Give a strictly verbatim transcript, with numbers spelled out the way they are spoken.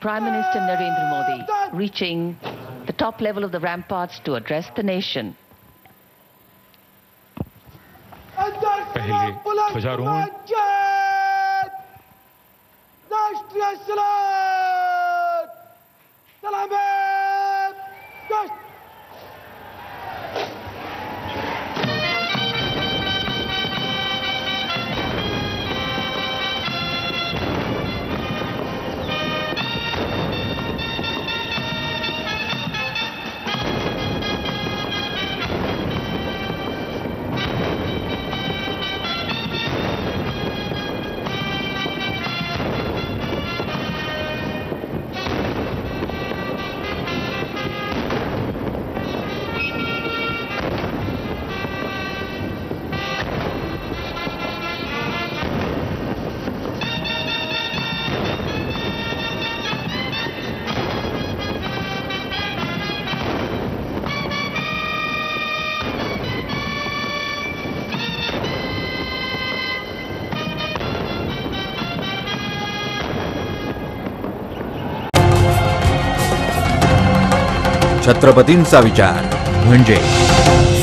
Prime Minister Narendra Modi reaching the top level of the ramparts to address the nation. पहले ध्वजारोहण राष्ट्रीय सलाम सलाम छत्रपतींचा विचार म्हणजे